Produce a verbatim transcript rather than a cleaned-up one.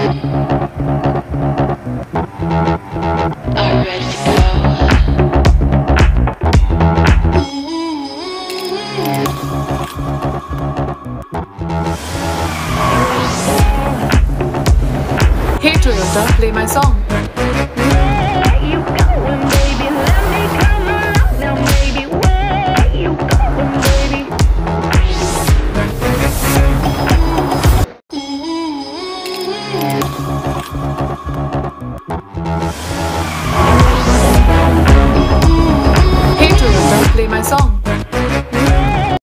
Hey Toyota, play my song. Where you going, baby? Let me come around now, baby. Where you going, baby? Hey Toyota, play my song.